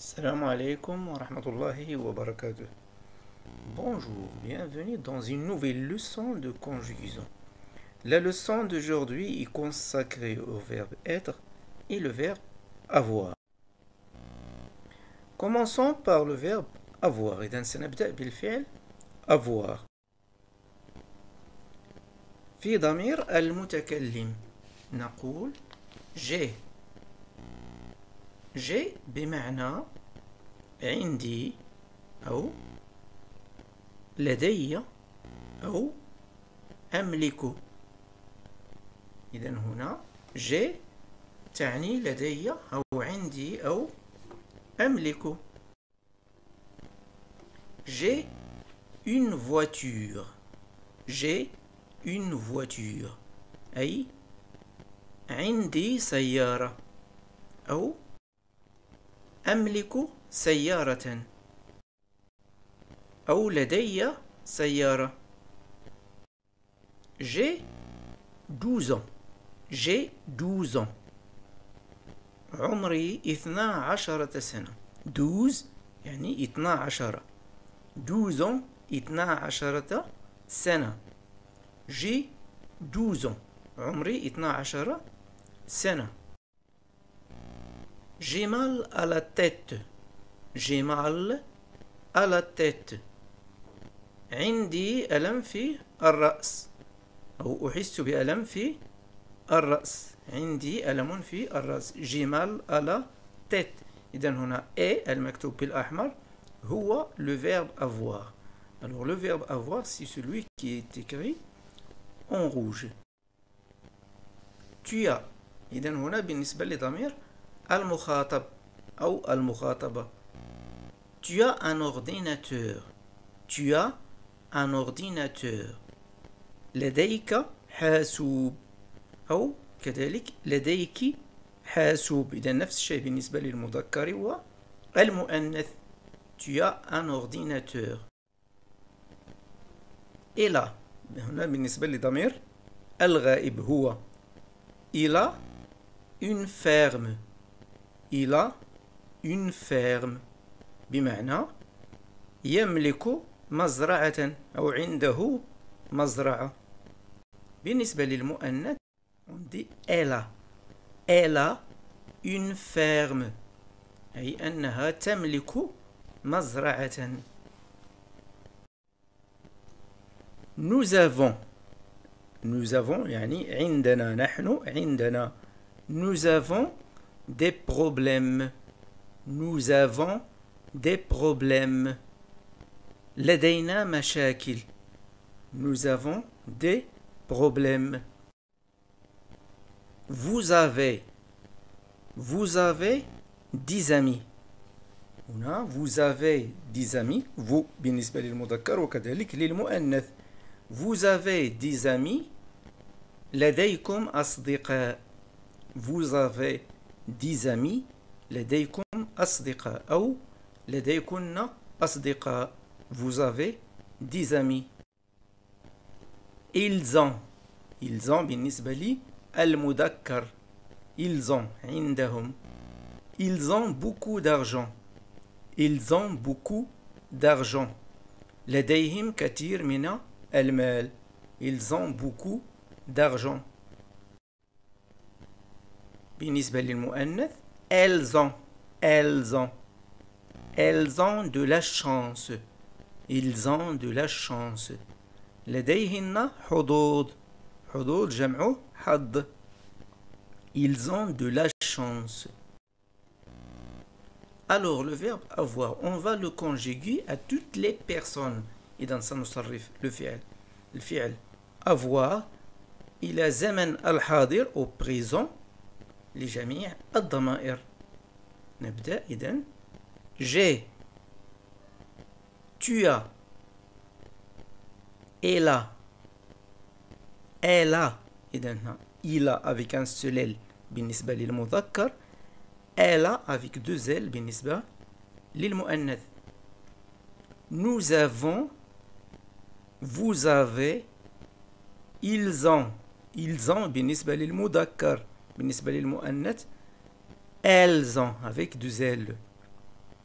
Salam alaikum wa rahmatullahi wa barakatuh. Bonjour, bienvenue dans une nouvelle leçon de conjugaison. La leçon d'aujourd'hui est consacrée au verbe être et le verbe avoir. Commençons par le verbe avoir. إذا سنبدأ بالفعل avoir. في ضمير المتكلم نقول j'ai بمعنى عندي أو لدي أو أملك. إذا هنا j'ai تعني لدي أو عندي أو أملك. J'ai une voiture. J'ai une voiture. أي عندي سيارة أو أملك سيارة أو لدي سيارة. J'ai 12 ans. J'ai 12 ans. عمري 12 سنة. 12 يعني 12. 12 ans 12 سنة. J'ai 12 ans. عمري 12 سنة. J'ai mal à la tête. J'ai mal à la tête. عندي ألم في الرأس أو أحس بألم في الرأس. عندي ألم في الرأس. J'ai mal à la tête. إذا هنا et المكتوب بالأحمر هو le verbe avoir. Alors le verbe avoir c'est celui qui est écrit en rouge. Tu as. إذا هنا بالنسبة لضمير المخاطب أو المخاطبة. Tu as un ordinateur. Tu as un ordinateur. لديك حاسوب أو كذلك لديك حاسوب. إذا نفس الشيء بالنسبة للمذكر والمؤنث. Tu as un ordinateur. Et là هنا بالنسبة لضمير الغائب هو il a une ferme. Il a une ferme بمعنى يملك مزرعة أو عنده مزرعة. بالنسبة للمؤنث on dit elle a. Elle a une ferme أي أنها تملك مزرعة. Nous avons. Nous avons يعني عندنا نحن عندنا. Nous avons des problèmes. Nous avons des problèmes. لدينا مشاكل. Nous avons des problèmes. Vous avez. Vous avez 10 amis. هنا vous avez 10 amis. vous بالنسبة للمذكر وكذلك للمؤنث. Vous avez 10 amis. لديكم أصدقاء. Vous avez 10 amis. لديكم أصدقاء أو لديكن أصدقاء. Vous avez 10 amis. Ils ont. Ils ont بالنسبة لي المذكر. Ils ont عندهم. Ils ont beaucoup d'argent. Ils ont beaucoup d'argent. لديهم كثير من المال. Ils ont beaucoup d'argent. بالنسبة للمؤنث elles ont. Elles ont. Elles ont de la chance. Ils ont de la chance. لديهن حظوظ. حظوظ جمع حظ. Ils ont de la chance. Alors le verbe avoir, on va le conjuguer à toutes les personnes. إذا سنصرف الفعل avoir إلى زمن الحاضر au présent لجميع الضمائر. نبدأ إذا j'ai. Tu as. Elle a. Elle a. إذا il a avec un seul L بالنسبة للمذكر. Elle a avec 2 L بالنسبة للمؤنث. Nous avons. Vous avez. Ils ont. Ils ont بالنسبة للمذكر. بالنسبة للمؤنث elles ont avec 2 L.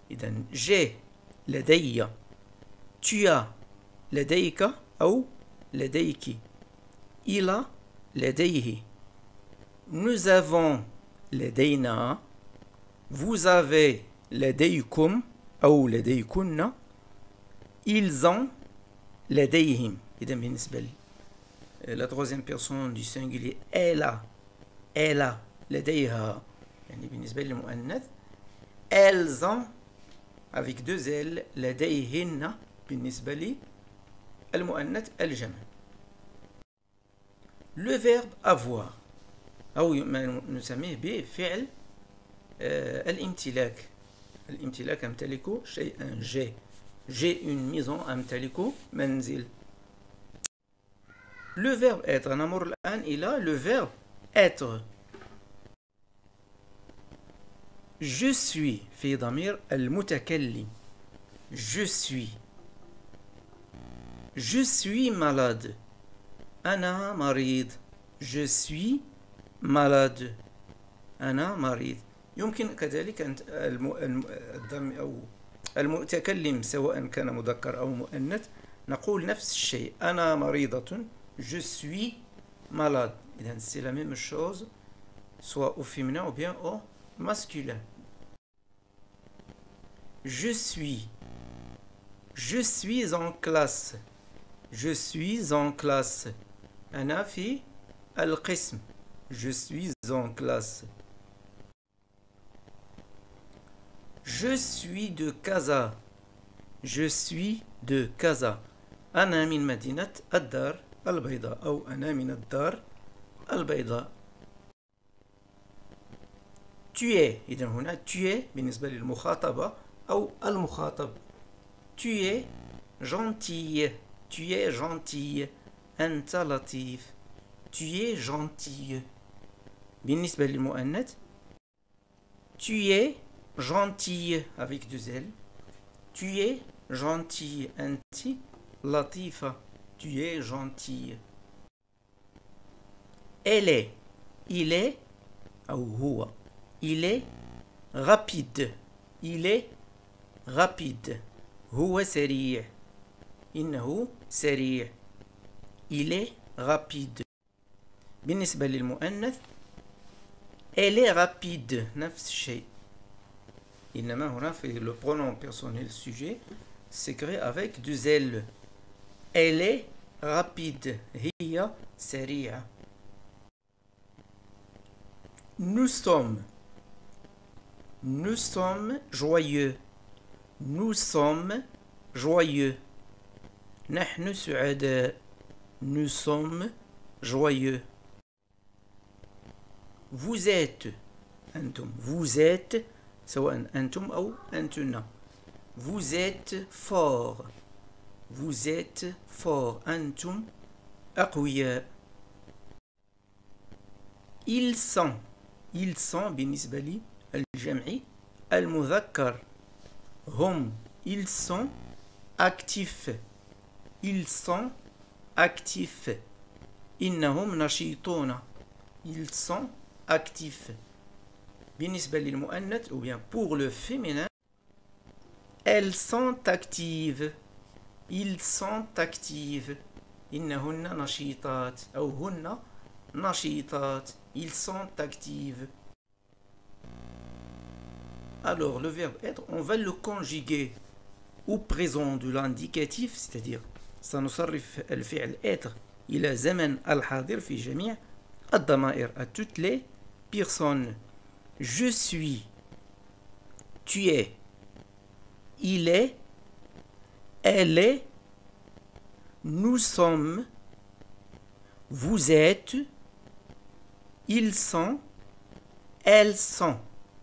إذا j'ai لدي tu as لديك أو لديك il a لديه nous avons لدينا vous avez لديكم أو لديكن ils ont لديهم إذا بالنسبة لي la troisième personne du singulier elle a لديها يعني بالنسبة للمؤنث elles ont avec deux L لديهن بالنسبة للمؤنث الجمع. le verbe avoir أو ما نسميه بفعل الامتلاك. الامتلاك أمتلك شيئا j'ai une maison أمتلك منزل. le verbe être نمر الآن إلى le verbe être. je suis في ضمير المتكلم je suis malade أنا مريض je suis malade أنا مريض. يمكن كذلك أن أو المتكلم سواء كان مذكر أو مؤنث نقول نفس الشيء أنا مريضة je suis malade. إذن c'est la même chose soit au féminin ou bien au masculin. je suis en classe أنا في القسم je suis en classe. je suis de Casa أنا من مدينة الدار البيضاء أو أنا من الدار البيضاء. tu es إذن هنا tu es بالنسبة للمخاطبة أو المخاطب tu es gentille أنت لطيف tu es gentille. بالنسبة للمؤنث tu es gentille avec deux L tu es gentille أنت لطيفة tu es gentille. elle est il est أو هو il est rapide هو سريع إنه سريع il est rapide. بالنسبة للمؤنث elle est rapide نفس الشيء إنما هنا في le pronom personnel sujet c'est créé avec deux L elle est rapide هي سريعة. nous sommes joyeux نحن سعداء nous sommes joyeux. vous êtes أنتم سواء أنتم أو أنتن vous êtes fort أنتم أقوياء. ils sont بالنسبة للجمع المذكر هم ils sont actifs إنهم نشيطون ils sont actifs. بالنسبة للمؤنث ou bien pour le féminin elles sont actives إنهن نشيطات أو هن نشيطات ils sont actives. alors le verbe être on va le conjuguer au présent de l'indicatif c'est-à-dire سنصرف الفعل être إلى زمن الحاضر في جميع الضمائر à toutes les personnes. je suis tu es il est elle est nous sommes vous êtes ils sont elles sont.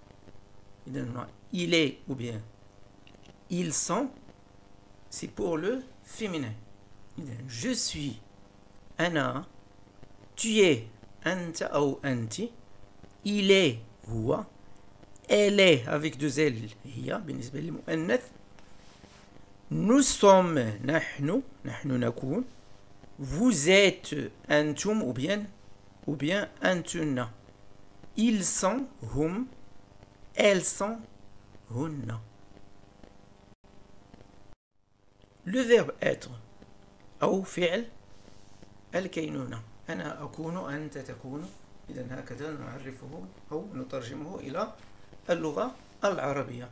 il est ou bien ils sont c'est pour le féminin. je suis أنا tu es أنت أو أنت il est هو elle est avec deux L هي بالنسبة للمؤنث nous sommes نحن نكون vous êtes أنتم ou bien أنتن ils sont هم elles sont هن. le verbe être أو فعل الكينونة. أنا أكون، أنت تكون. إذن هكذا نعرفه أو نترجمه إلى اللغة العربية.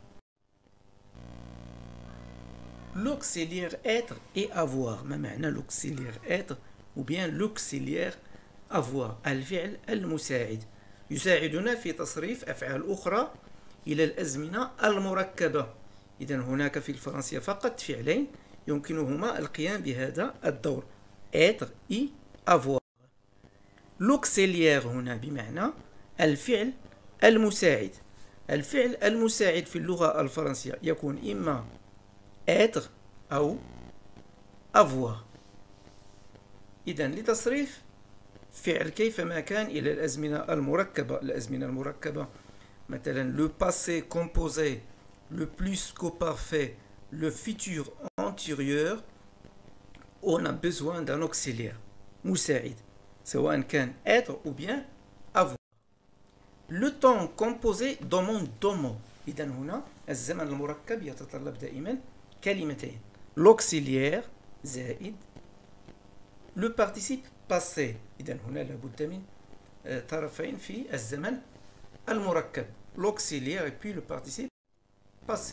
L'auxiliaire être et avoir. ما معنى l'auxiliaire être ou bien l'auxiliaire avoir؟ الفعل المساعد يساعدنا في تصريف أفعال أخرى إلى الأزمنة المركبة. إذن هناك في الفرنسية فقط فعلين يمكنهما القيام بهذا الدور: être et avoir. l'auxiliaire هنا بمعنى الفعل المساعد. الفعل المساعد في اللغة الفرنسية يكون إما être أو avoir. إذن لتصريف فعل كيفما كان إلى الأزمنة المركبة. الأزمنة المركبة مثلا le passé composé, le plus qu'au parfait, le futur antérieur, on a besoin d'un auxiliaire مساعد سواء كان être ou bien avoir. le temps composé demande deux mots. إذا هنا الزمن المركب يتطلب دائما كلمتين: l'auxiliaire زائد le participe passé. إذا هنا لابد من طرفين في الزمن المركب: l'auxiliaire et puis le participe passé.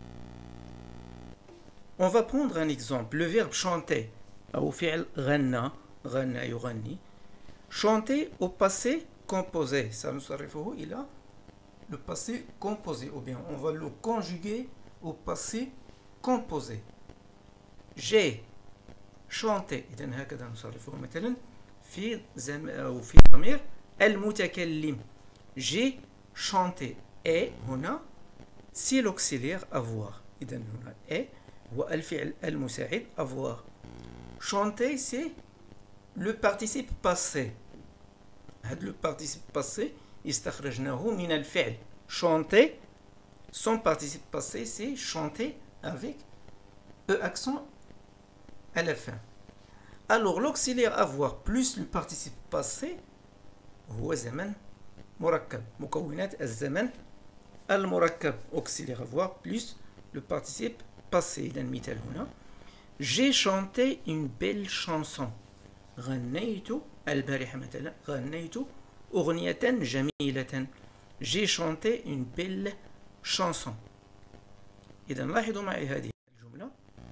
On va prendre un exemple. le verbe chanter أو فعل غنى، غنى يغني. chanter au passé composé سنصرفه إلى le passé composé, ou bien on va le conjuguer au passé composé. j'ai chanté. إذن هكذا نصرفه مثلا في أو في ضمير المتكلم: j'ai chanté. et هنا c'est l'auxiliaire avoir. إذن هنا et هو الفعل المساعد avoir. chanter c'est le participe passé. هذا le participe passé استخرجناه من الفعل chanter. son participe passé c'est chanter avec e accent à la fin. alors l'auxiliaire avoir plus le participe passé هو زمن مركب. مكونات الزمن المركب auxiliaire avoir plus le participe passé. إذا المثال هنا: j'ai chanté une belle chanson. غنيت البارحة مثلا، غنيت أغنية جميلة. j'ai chanté une belle chanson. إذا لاحظوا معي هذه الجملة: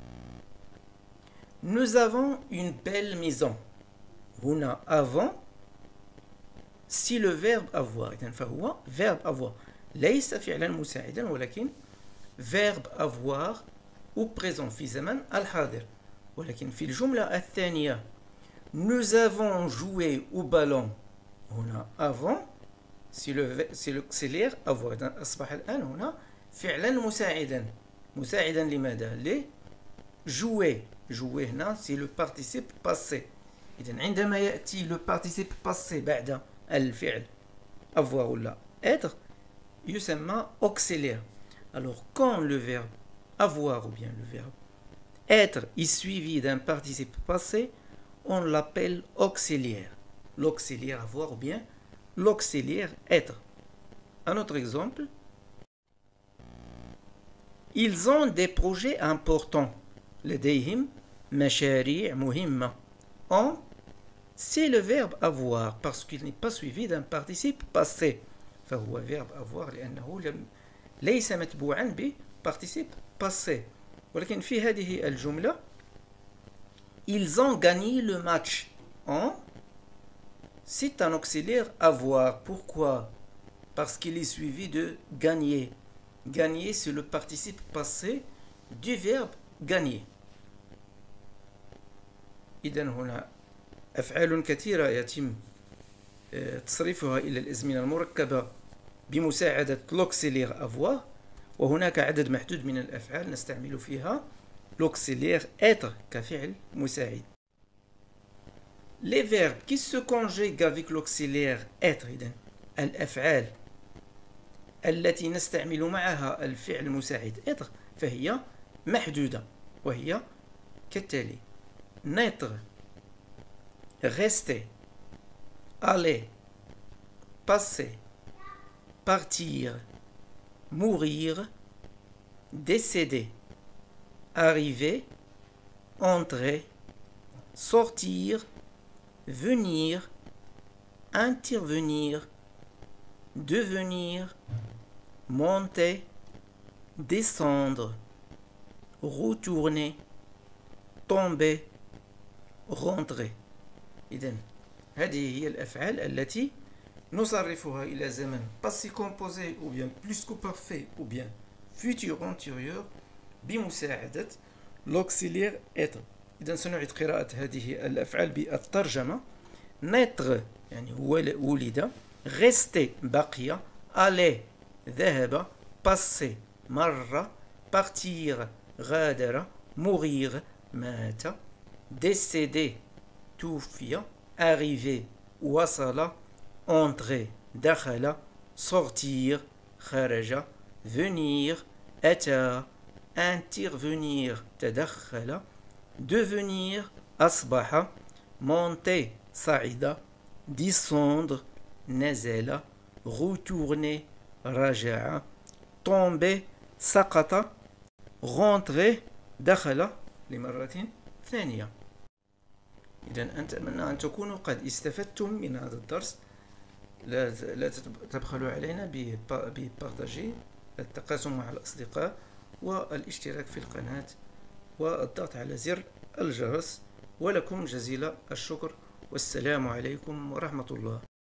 nous avons une belle maison. هنا avant si le verbe avoir. إذا فهو verbe avoir ليس فعلا مساعدا ولكن verbe avoir au présent في زمن الحاضر. ولكن في الجملة الثانية nous avons joué au ballon. هنا avant c'est l'auxiliaire avoir. إذن أصبح الآن هنا فعلا مساعدا. مساعدا لماذا؟ ل jouer. jouer هنا c'est le participe passé. إذن عندما يأتي le participe passé بعد الفعل avoir ولا être يسمى auxiliaire. alors quand le verbe avoir ou bien le verbe être est suivi d'un participe passé, on l'appelle auxiliaire. l'auxiliaire avoir ou bien l'auxiliaire être. Un autre exemple: ils ont des projets importants. لديهم مشاريع مهمة. en c'est le verbe avoir parce qu'il n'est pas suivi d'un participe passé. فهو verbe avoir لأنه ليس متبوعا ب participe passé. ولكن في هذه الجملة ils ont gagné le match. en c'est un auxiliaire avoir. pourquoi? parce qu'il est suivi de gagner. gagner c'est le participe passé du verbe gagner. إذن هنا أفعال كثيرة يتم تصريفها إلى الأزمنة المركبة بمساعدة l'auxiliaire avoir. وهناك عدد محدود من الأفعال نستعمل فيها l'auxiliaire être كفعل مساعد. les verbes qui se conjuguent avec l'auxiliaire être. إذن الأفعال التي نستعمل معها الفعل المساعد être فهي محدودة وهي كالتالي: naître, rester, aller, passer, partir, mourir, décéder, arriver, entrer, sortir, venir, intervenir, devenir, monter, descendre, retourner, tomber, rentrer. إذن هذه هي الأفعال التي نصرفها إلى زمن passé composé ou bien plus que parfait ou bien futur antérieur بمساعدة l'auxiliaire être. إذن سنعيد قراءة هذه الأفعال بالترجمة. naître يعني ولد، rester بقي، aller ذهب، passer مر، partir غادر، mourir مات، décéder توفي، arriver وصل، entrer دخل، sortir خرج، venir أتى، intervenir تدخل، devenir أصبح، monter صعد، descendre نزل، retourner رجع، tomber سقط، rentrer دخل لمرة ثانية. إذا أتمنى أن تكونوا قد استفدتم من هذا الدرس. لا تبخلوا علينا ببارتاجي، التقاسم مع الأصدقاء، والاشتراك في القناة، والضغط على زر الجرس. ولكم جزيل الشكر، والسلام عليكم ورحمة الله.